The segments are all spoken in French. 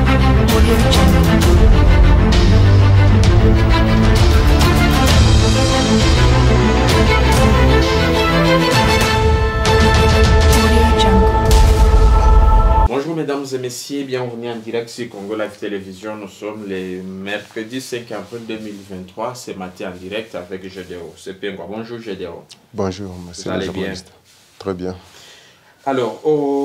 Bonjour mesdames et messieurs, bienvenue en direct sur Congo Live Télévision. Nous sommes le mercredi 5 avril 2023, ce matin en direct avec Gédéo. C'est Pengwa. Bonjour Gédéo. Bonjour, monsieur le journaliste. Très bien. Alors,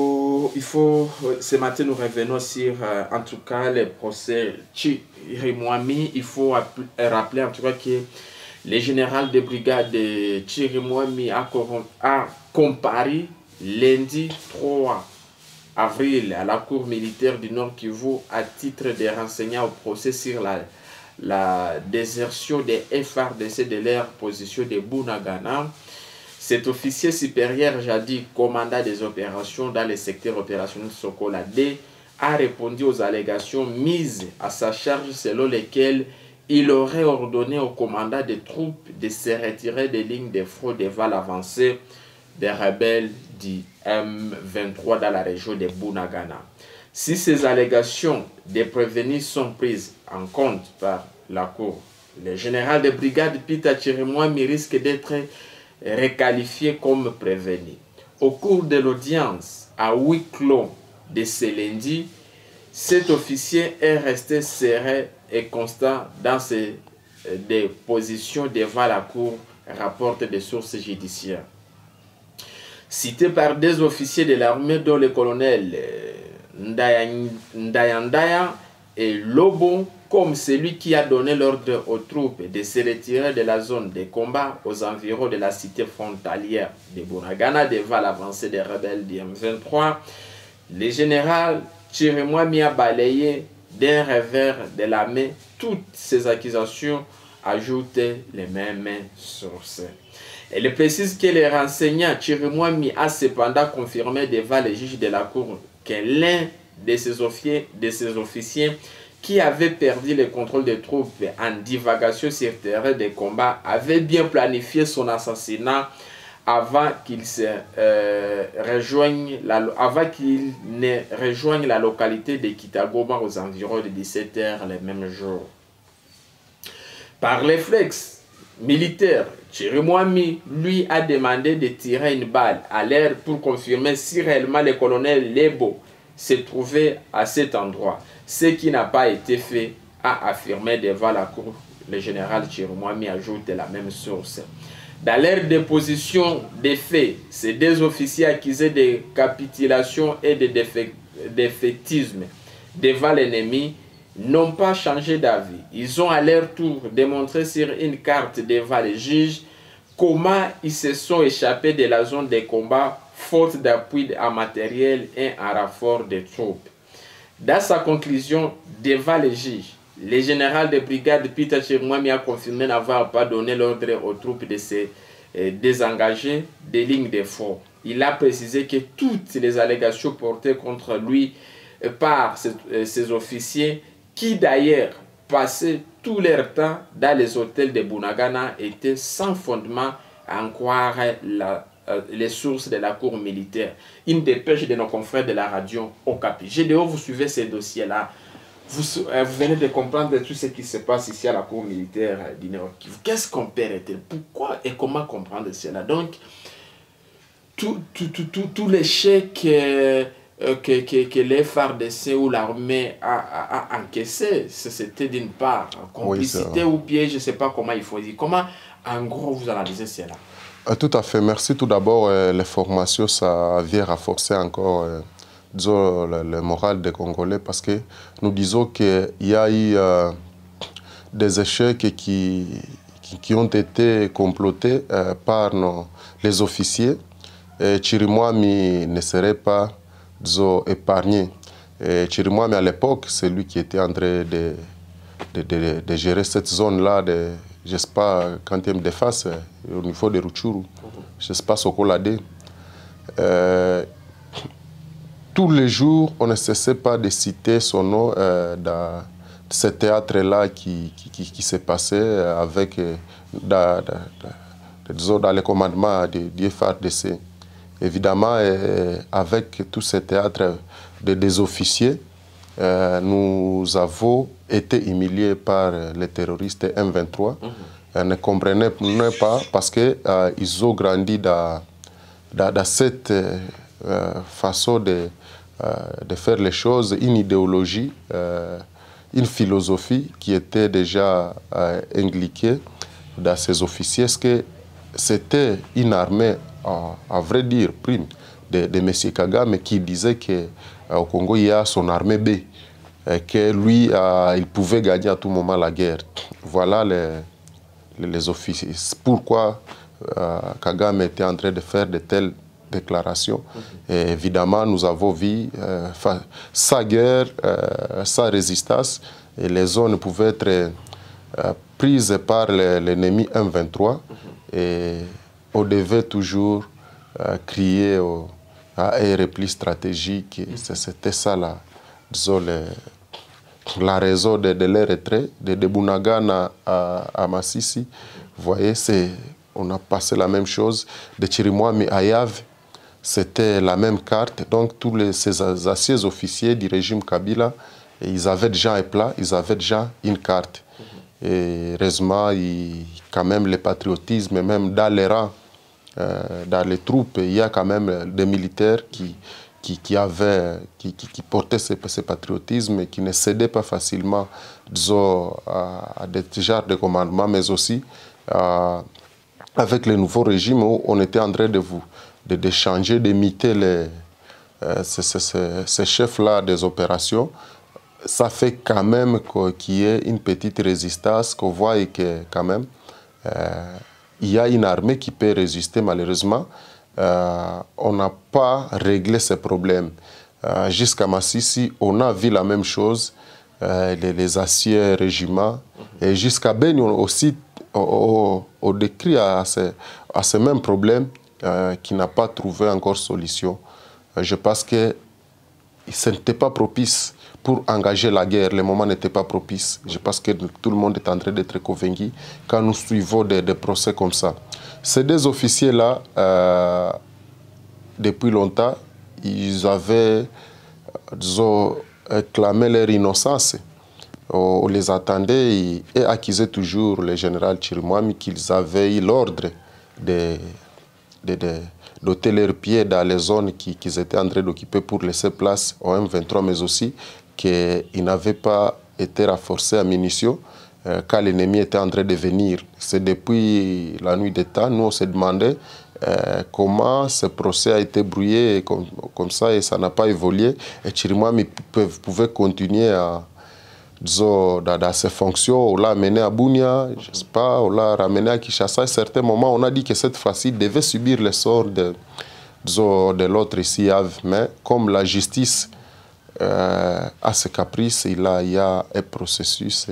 ce matin nous revenons sur en tout cas le procès Chirimwami. Il faut rappeler en tout cas que le général de brigade de Chirimwami a comparé lundi 3 avril à la cour militaire du Nord Kivu à titre de renseignement au procès sur la désertion des FARDC de leur position de Bunagana. Cet officier supérieur, jadis commandant des opérations dans le secteur opérationnel Sokola D, a répondu aux allégations mises à sa charge selon lesquelles il aurait ordonné au commandant des troupes de se retirer des lignes de front devant l'avancée des rebelles du M23 dans la région de Bunagana. Si ces allégations de prévenus sont prises en compte par la Cour, le général de brigade Peter Chirimwami risque d'être requalifié comme prévenu. Au cours de l'audience à huis clos de ce lundi, cet officier est resté serré et constant dans ses positions devant la Cour, rapportent des sources judiciaires. Cité par des officiers de l'armée dont le colonel Ndaya et Lobo comme celui qui a donné l'ordre aux troupes de se retirer de la zone de combat aux environs de la cité frontalière de Bunagana devant l'avancée des rebelles du M23, le général Chirimwami a balayé d'un revers de la main toutes ces accusations, ajoute les mêmes sources. Elle précise que les renseignants Chirimwami a cependant confirmé devant les juges de la Cour que l'un de ces officiers qui avait perdu le contrôle des troupes en divagation sur le terrain de combat avait bien planifié son assassinat avant qu'il ne rejoigne la localité de Kitagoma aux environs de 17 h le même jour. Par réflexe militaire, Chirimwami lui a demandé de tirer une balle à l'air pour confirmer si réellement le colonel Lebo se trouvait à cet endroit, ce qui n'a pas été fait, a affirmé devant la cour le général Chirimwami, ajoute la même source. Dans leur déposition des faits, ces deux officiers accusés de capitulation et de défaitisme devant l'ennemi n'ont pas changé d'avis. Ils ont à leur tour démontré sur une carte devant les juges comment ils se sont échappés de la zone de combat faute d'appui en matériel et en renfort de troupes. Dans sa conclusion devant les juges, le général de brigade Peter Chirimwami a confirmé n'avoir pas donné l'ordre aux troupes de se désengager des lignes de front. Il a précisé que toutes les allégations portées contre lui par ces officiers, qui d'ailleurs passaient tout leur temps dans les hôtels de Bunagana, étaient sans fondement à en croire les sources de la cour militaire. Une dépêche de nos confrères de la radio Okapi. Gédéo, vous suivez ces dossiers-là. Vous venez de comprendre tout ce qui se passe ici à la cour militaire du Nord Kivu. Qu'est-ce qu'on peut arrêter? Pourquoi et comment comprendre cela? Donc, tout l'échec que les FARDC ou l'armée a encaissé, c'était d'une part complicité ou piège, je ne sais pas comment il faut dire. Comment, en gros, vous analysez cela? Tout à fait. Merci tout d'abord. Les formations, ça vient renforcer encore disons, le moral des Congolais parce que nous disons qu'il y a eu des échecs qui ont été complotés par les officiers. Chirimwami ne serait pas, disons, épargné. Chirimwami, à l'époque, c'est lui qui était en train de gérer cette zone-là, je ne sais pas, quantième de face, au niveau de Rutshuru, je ne sais pas, Sokola D. Tous les jours, on ne cessait pas de citer son nom dans ce théâtre-là qui s'est passé avec, disons, dans le commandement du FARDC. Évidemment, avec tout ce théâtre des officiers, nous avons été humiliés par les terroristes M23. Ne comprenaient pas parce qu'ils ont grandi dans cette façon de faire les choses, une idéologie, une philosophie qui était déjà impliquée dans ces officiers. Est-ce que c'était une armée, à vrai dire, prime de M. Kagame qui disait qu'au Congo, il y a son armée B, que lui, il pouvait gagner à tout moment la guerre. Voilà les officiers. Pourquoi Kagame était en train de faire de telles déclarations. Et évidemment, nous avons vu sa guerre, sa résistance, et les zones pouvaient être prises par l'ennemi M23, et on devait toujours crier à un repli stratégique. C'était ça la raison de leur retrait, de Bunagana à Massissi. Vous voyez, on a passé la même chose. De Chirimwami à Yave, c'était la même carte. Donc, ces anciens officiers du régime Kabila, ils avaient déjà un plat, ils avaient déjà une carte. Et heureusement, quand même, le patriotisme, même dans les rangs, dans les troupes, il y a quand même des militaires qui portaient ce patriotisme et qui ne cédaient pas facilement, disons, à des genres de commandements, mais aussi avec le nouveau régime où on était en train de changer, d'imiter ces chefs-là des opérations. Ça fait quand même qu'il y ait une petite résistance, qu'on voit que quand même, il y a une armée qui peut résister. Malheureusement, on n'a pas réglé ces problèmes. Jusqu'à Massissi, on a vu la même chose, les anciens régiments. Et jusqu'à Beni aussi, on décrit à ce même problème qui n'a pas trouvé encore solution. Je pense que ce n'était pas propice pour engager la guerre. Le moment n'était pas propice. Je pense que tout le monde est en train d'être convaincu quand nous suivons des procès comme ça. Ces deux officiers-là, depuis longtemps, ils avaient, disons, clamé leur innocence. On les attendait et accusaient toujours le général Chirimwami qu'ils avaient eu l'ordre d'ôter leurs pieds dans les zones qu'ils étaient en train d'occuper pour laisser place au M23, mais aussi qu'ils n'avaient pas été renforcés à munitions quand l'ennemi était en train de venir. C'est depuis la nuit des temps, nous on se demandait comment ce procès a été brouillé comme ça et ça n'a pas évolué. Et Chirimwami pouvait continuer disons, dans ses fonctions. On l'a amené à Bunia, je ne sais pas, on l'a ramené à Kinshasa. À un certain moment, on a dit que cette fois-ci, il devait subir le sort de l'autre ici. Mais comme la justice a ses caprices, il y a un processus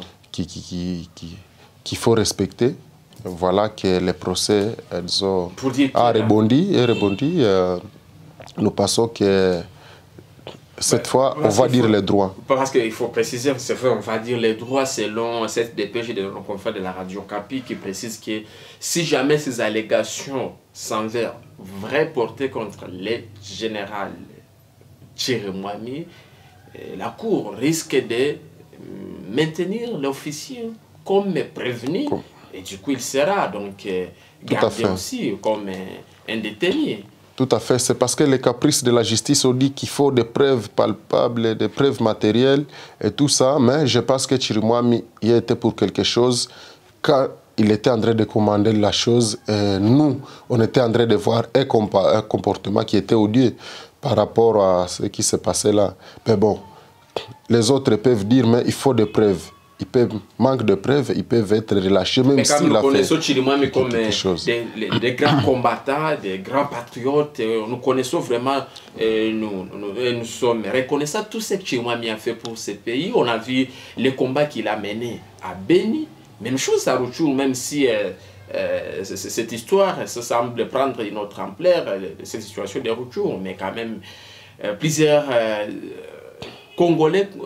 qu'il faut respecter. Voilà que le procès a rebondi. Nous pensons que cette fois, on va dire les droits. Parce qu'il faut préciser, c'est vrai, on va dire les droits selon cette dépêche de nos confrères de la radio Kapi qui précise que si jamais ces allégations s'avèrent vraies portées contre le général Chirimwami, la Cour risque de maintenir l'officier comme prévenu et du coup il sera donc gardé aussi comme un détenu. Tout à fait. C'est parce que les caprices de la justice ont dit qu'il faut des preuves palpables, des preuves matérielles et tout ça. Mais je pense que Chirimwami y était pour quelque chose. Quand il était en train de commander la chose, nous, on était en train de voir un comportement qui était odieux par rapport à ce qui s'est passé là. Mais bon, les autres peuvent dire, mais il faut des preuves. Manque de preuves, ils peuvent être relâchés, même s'il a fait nous connaissons Chirimwami comme des grands combattants, des grands patriotes. Nous connaissons vraiment, nous sommes reconnaissants tout ce que Chirimwami a fait pour ce pays. On a vu les combats qu'il a menés à Beni. Même chose à Rutshuru, même si cette histoire ça semble prendre une autre ampleur, cette situation de Rutshuru, mais quand même plusieurs Congolais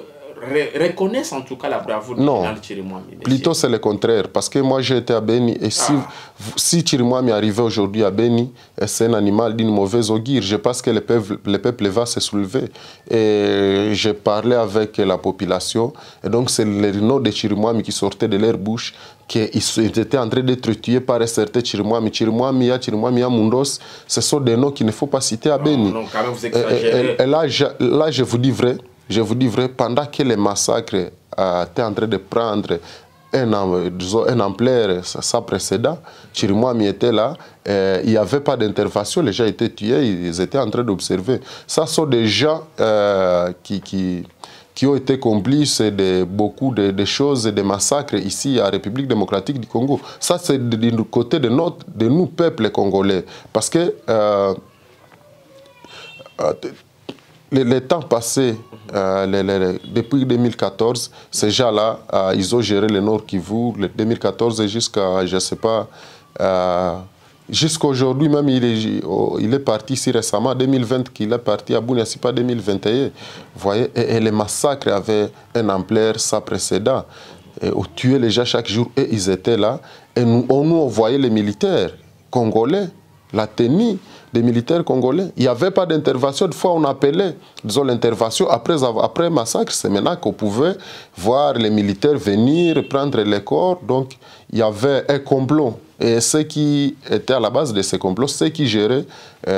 reconnaissent en tout cas la bravoure du général Chirimwami. Plutôt c'est le contraire, parce que moi j'ai été à Beni, et si Chirimwami arrivait aujourd'hui à Beni, c'est un animal d'une mauvaise augure. Je pense que le peuple va se soulever. Et j'ai parlé avec la population, et donc c'est le nom de Chirimwami qui sortait de leur bouche, qu'ils étaient en train d'être tués par un certain Chirimwami. Chirimwami, Mundos, ce sont des noms qu'il ne faut pas citer à Beni. Non, quand même vous exagérez. Et là, je vous dis vrai, pendant que les massacres étaient en train de prendre un ampleur sans précédent, Chirimwami était là, il n'y avait pas d'intervention, les gens étaient tués, ils étaient en train d'observer. Ça sont des gens qui ont été complices de beaucoup de choses, des massacres ici à République démocratique du Congo. Ça, c'est du côté de nous, peuple congolais. Parce que les temps passés, depuis 2014, ces gens-là, ils ont géré le Nord Kivu, de 2014 jusqu'à, je ne sais pas, jusqu'à aujourd'hui même, il est parti ici récemment, 2020, qu'il est parti à Bunia, c'est pas 2021. Vous voyez, et les massacres avaient un ampleur sans précédent. Et on tuait les gens chaque jour, et ils étaient là. Et on voyait les militaires congolais, la tenue des militaires congolais. Il n'y avait pas d'intervention. Une fois, on appelait, disons, l'intervention après le massacre. C'est maintenant qu'on pouvait voir les militaires venir prendre les corps. Donc, il y avait un complot. Et ceux qui étaient à la base de ce complot, ceux qui géraient,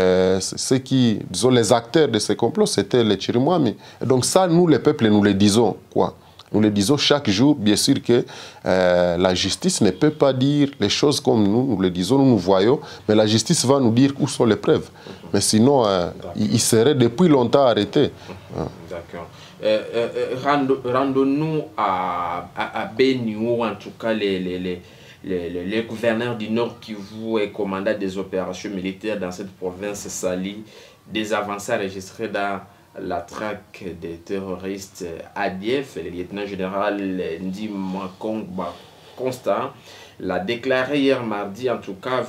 disons, les acteurs de ce complot, c'était les Chirimwami. Et donc ça, nous, les peuples, nous le disons, quoi. Nous le disons chaque jour, bien sûr que la justice ne peut pas dire les choses comme nous le disons, nous voyons, mais la justice va nous dire où sont les preuves. Mais sinon, il serait depuis longtemps arrêté. D'accord. Rendons-nous à Beni, ou en tout cas les gouverneurs du Nord Kivu et commandant des opérations militaires dans cette province Sali, des avancées enregistrées dans la traque des terroristes ADF. Le lieutenant-général Ndi Makongba Constant l'a déclaré hier mardi, en tout cas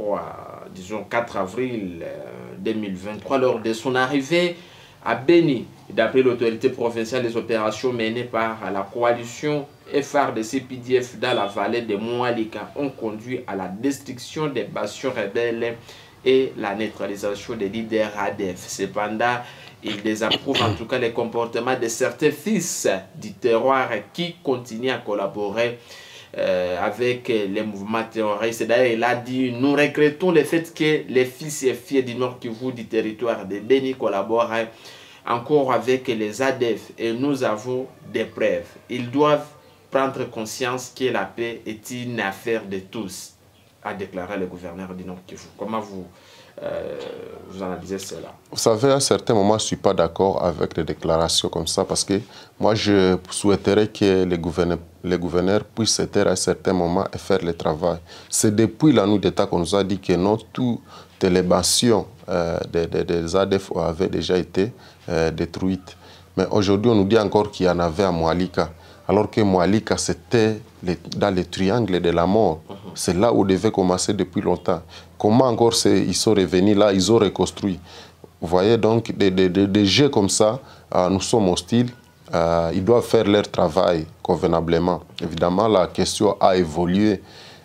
4 avril 2023, lors de son arrivée à Beni. D'après l'autorité provinciale, les opérations menées par la coalition FARDC PDF dans la vallée de Moualika ont conduit à la destruction des bastions rebelles et la neutralisation des leaders ADF. Cependant, il désapprouve en tout cas les comportements de certains fils du terroir qui continuent à collaborer avec les mouvements terroristes. D'ailleurs, il a dit: nous regrettons le fait que les fils et filles du Nord Kivu, du territoire de Beni, collaborent encore avec les ADF, et nous avons des preuves. Ils doivent prendre conscience que la paix est une affaire de tous, a déclaré le gouverneur du Nord Kivu. Comment vous analysez cela? Vous savez, à un certain moment, je ne suis pas d'accord avec des déclarations comme ça, parce que moi, je souhaiterais que les gouverneurs puissent se taire à un certain moment et faire le travail. C'est depuis la nuit d'État qu'on nous a dit que non, toutes les bastions des ADF avaient déjà été détruites. Mais aujourd'hui, on nous dit encore qu'il y en avait à Moualika, alors que Moualika, c'était dans le triangle de la mort. C'est là où on devait commencer depuis longtemps. Comment encore ils sont revenus là, ils ont reconstruit. Vous voyez, donc, des jeux comme ça, nous sommes hostiles. Ils doivent faire leur travail convenablement. Évidemment, la question a évolué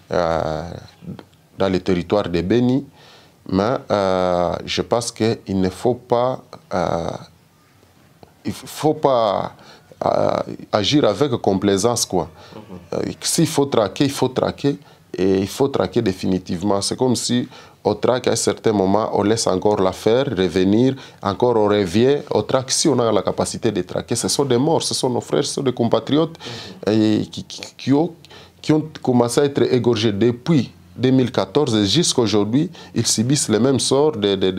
dans le territoire de Beni, mais je pense qu'il ne faut pas... agir avec complaisance, quoi. S'il faut traquer, il faut traquer, et il faut traquer définitivement. C'est comme si on traque à un certain moment, on laisse encore l'affaire revenir, encore on revient, on traque. Si on a la capacité de traquer, ce sont des morts, ce sont nos frères, ce sont des compatriotes qui ont commencé à être égorgés depuis 2014 jusqu'à aujourd'hui. Ils subissent le même sort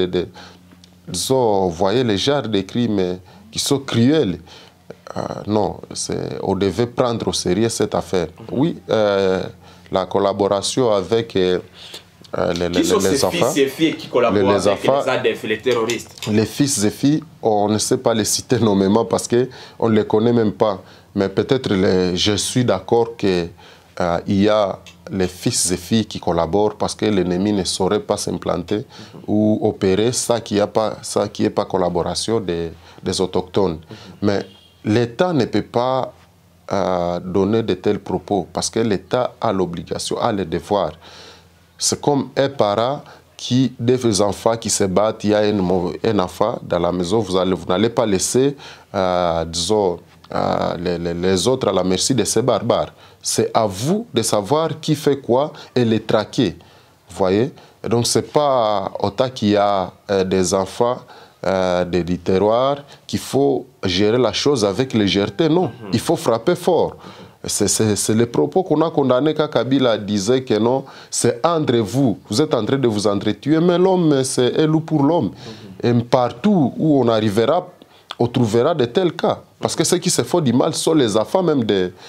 vous voyez les genres de crimes qui sont cruels. Non, on devait prendre au sérieux cette affaire. Oui, la collaboration avec les fils et filles qui collaborent avec les ADF, les terroristes? Les fils et filles, on ne sait pas les citer nommément parce qu'on ne les connaît même pas. Mais peut-être, je suis d'accord qu'il y a les fils et filles qui collaborent parce que l'ennemi ne saurait pas s'implanter ou opérer ça qui n'est pas collaboration des autochtones. Mais l'État ne peut pas donner de tels propos parce que l'État a l'obligation, a le devoir. C'est comme un parent qui, des enfants qui se battent, il y a un enfant dans la maison, vous n'allez pas laisser, disons, les autres à la merci de ces barbares. C'est à vous de savoir qui fait quoi et les traquer. Vous voyez? Et donc, ce n'est pas autant qu'il y a des enfants des terroirs qu'il faut gérer la chose avec légèreté. Non, il faut frapper fort. C'est les propos qu'on a condamnés quand Kabila disait que non, c'est entre vous. Vous êtes en train de vous entretuer, mais l'homme, c'est un loup pour l'homme. Et partout où on arrivera, on trouvera de tels cas. Parce que ceux qui se font du mal sont les enfants même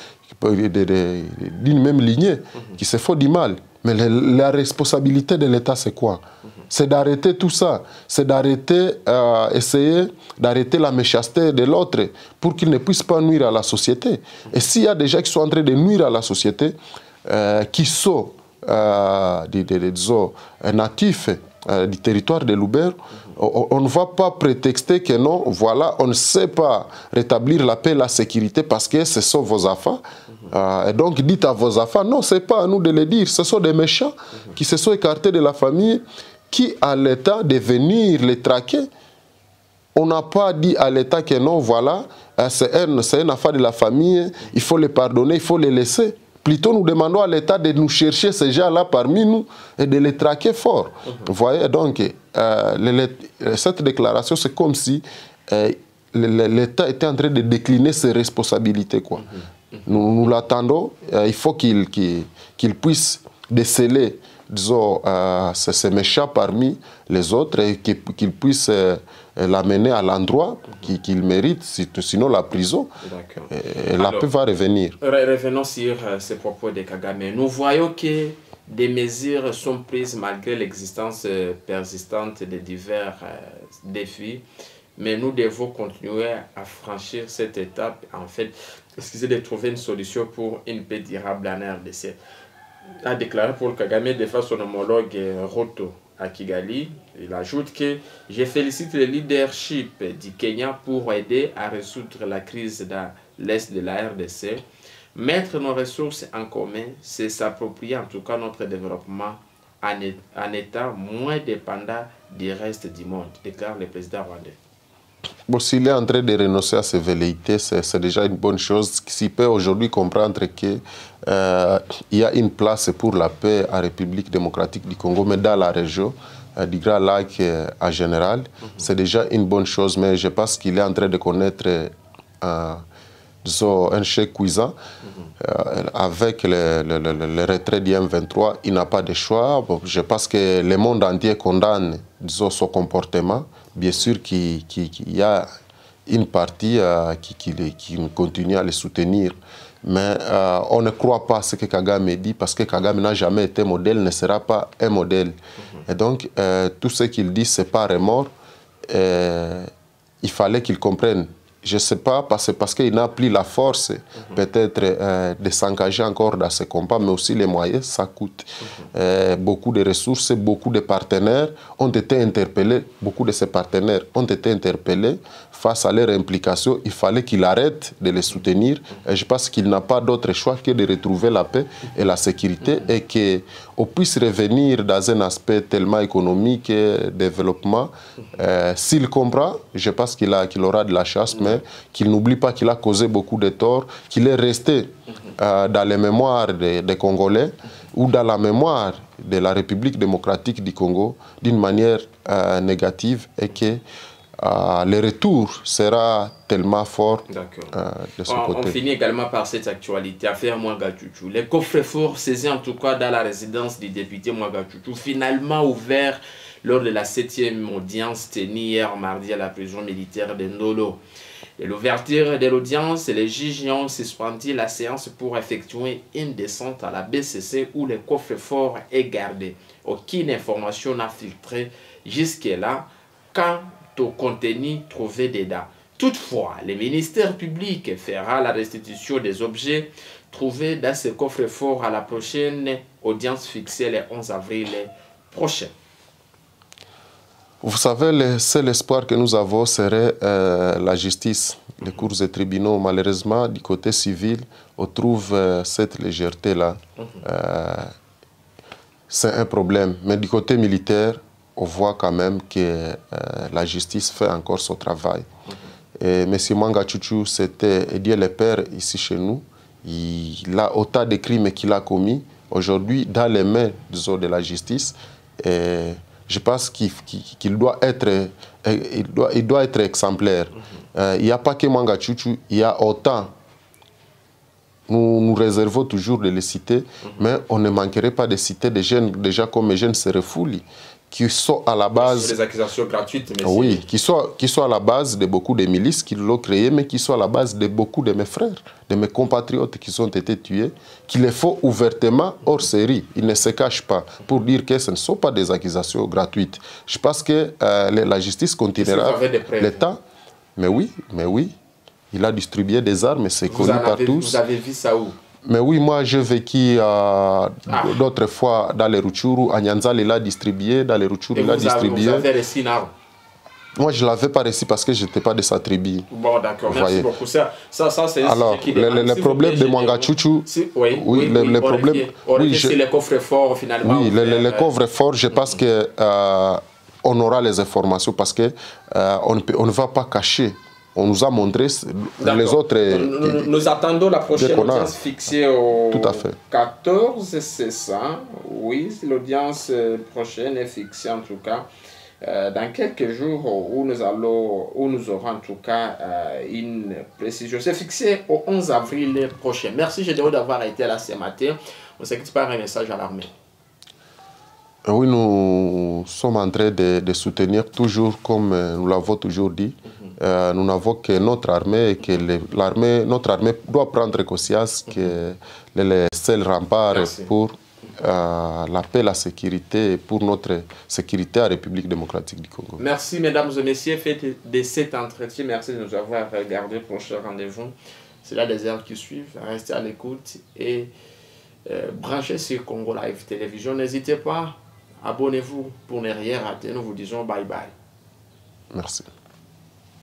d'une même lignée qui se font du mal. Mais la responsabilité de l'État, c'est quoi? C'est d'arrêter tout ça. C'est d'arrêter, essayer d'arrêter la méchanceté de l'autre pour qu'il ne puisse pas nuire à la société. Et s'il y a des gens qui sont en train de nuire à la société, qui sont disons, natifs du territoire de Loubert, on ne va pas prétexter que non, voilà, on ne sait pas rétablir la paix et la sécurité parce que ce sont vos enfants. Et donc dites à vos enfants, non, ce n'est pas à nous de le dire, ce sont des méchants qui se sont écartés de la famille, qui a l'état de venir les traquer. On n'a pas dit à l'État que non, voilà, c'est un affaire de la famille, il faut les pardonner, il faut les laisser. Plutôt, nous demandons à l'État de nous chercher ces gens-là parmi nous et de les traquer fort. Vous voyez, donc, cette déclaration, c'est comme si l'État était en train de décliner ses responsabilités, quoi. Nous l'attendons, il faut qu'il puisse déceler, disons, ces méchants parmi les autres et qu'il puisse l'amener à l'endroit qu'il mérite, sinon la prison. Et la paix va revenir. Revenons sur ces propos de Kagame. Nous voyons que des mesures sont prises malgré l'existence persistante de divers défis, mais nous devons continuer à franchir cette étape, en fait, excusez, de trouver une solution pour une paix durable en RDC. A déclaré Paul Kagame devant son homologue Ruto à Kigali. Il ajoute que « Je félicite le leadership du Kenya pour aider à résoudre la crise dans l'est de la RDC. Mettre nos ressources en commun, c'est s'approprier en tout cas notre développement en état moins dépendant du reste du monde », déclare le président rwandais. Bon, s'il est en train de renoncer à ses velléités, c'est déjà une bonne chose. S'il peut aujourd'hui comprendre qu'il y a une place pour la paix en République démocratique du Congo, mais dans la région du Grand Lac en général, c'est déjà une bonne chose. Mais je pense qu'il est en train de connaître disons, un chèque cuisant. Avec le retrait du M23, il n'a pas de choix. Bon, je pense que le monde entier condamne, disons, son comportement. Bien sûr qu'il y a une partie qui continue à le soutenir. Mais on ne croit pas à ce que Kagame dit, parce que Kagame n'a jamais été modèle, ne sera pas un modèle. Et donc, tout ce qu'il dit, c'est pas remords. Il fallait qu'il comprenne. Je ne sais pas, parce qu'il n'a plus la force, peut-être, de s'engager encore dans ce combat, mais aussi les moyens, ça coûte. Beaucoup de ressources, beaucoup de partenaires ont été interpellés, beaucoup de ces partenaires ont été interpellés face à leur implication. Il fallait qu'il arrête de les soutenir. Et je pense qu'il n'a pas d'autre choix que de retrouver la paix et la sécurité et qu'on puisse revenir dans un aspect tellement économique et développement. S'il comprend, je pense qu'il aura de la chance, mais qu'il n'oublie pas qu'il a causé beaucoup de torts, qu'il est resté dans les mémoires des Congolais ou dans la mémoire de la République démocratique du Congo d'une manière négative et que le retour sera tellement fort de ce côté. On finit également par cette actualité, affaire Mouanga-Tchouchou. Les coffres-forts saisis en tout cas dans la résidence du député Mouanga-Tchouchou, finalement ouvert lors de la 7e audience tenue hier mardi à la prison militaire de Ndolo. Et l'ouverture de l'audience, les juges ont suspendu la séance pour effectuer une descente à la BCC où le coffre-fort est gardé. Aucune information n'a filtré jusque-là quant au contenu trouvé dedans. Toutefois, le ministère public fera la restitution des objets trouvés dans ce coffre-fort à la prochaine audience fixée le 11 avril prochain. Vous savez, le seul espoir que nous avons serait la justice, les cours et tribunaux. Malheureusement, du côté civil, on trouve cette légèreté-là. C'est un problème. Mais du côté militaire, on voit quand même que la justice fait encore son travail. Et M. Mwanga Tchouchou, c'était Dieu le Père ici chez nous. Il a autant de crimes qu'il a commis aujourd'hui dans les mains de la justice. Et je pense qu'il doit être, il doit être exemplaire. Il n'y a pas que Mwanga Tchouchou, il y a autant. Nous réservons toujours de les citer, mais on ne manquerait pas de citer des jeunes, déjà comme les jeunes Serefouli, qui sont à la base... Des accusations gratuites, mais oui, qui sont à la base de beaucoup de milices qui l'ont créé, mais qui sont à la base de beaucoup de mes frères, de mes compatriotes qui ont été tués, qui les font ouvertement hors série. Ils ne se cachent pas pour dire que ce ne sont pas des accusations gratuites. Je pense que la justice continuera l'État. Mais oui. Il a distribué des armes, c'est connu par tous. Vous avez vu ça où? Mais oui, moi j'ai vécu d'autres fois dans les Rutshuru. À Nyanzal, il a distribué, dans les Rutshuru, il a distribué. Vous avez reçu une arme? Moi, je ne l'avais pas reçu parce que je n'étais pas de sa tribu. Bon, d'accord, merci beaucoup. Ça c'est alors, le problème de Mwanga Tchouchou, oui, le problème... Oui, c'est les coffres forts, finalement. Oui, les coffres forts, je pense que on aura les informations parce que on ne va pas cacher. On nous a montré les autres... Nous attendons la prochaine audience fixée au Tout à fait. 14, c'est ça. Oui, l'audience prochaine est fixée en tout cas dans quelques jours où nous aurons en tout cas une précision. C'est fixé au 11 avril prochain. Merci Gédéon d'avoir été là ce matin. On s'inquiète par un message à l'armée. Oui, nous sommes en train de soutenir toujours, comme nous l'avons toujours dit, nous n'avons que notre armée et que notre armée doit prendre conscience que les seuls remparts pour la paix, la sécurité, pour notre sécurité à la République démocratique du Congo. Merci mesdames et messieurs, faites de cet entretien. Merci de nous avoir regardé. Prochain rendez-vous, c'est là des heures qui suivent. Restez à l'écoute et branchez sur Congo Live Télévision. N'hésitez pas. Abonnez-vous pour ne rien rater. Nous vous disons bye bye. Merci.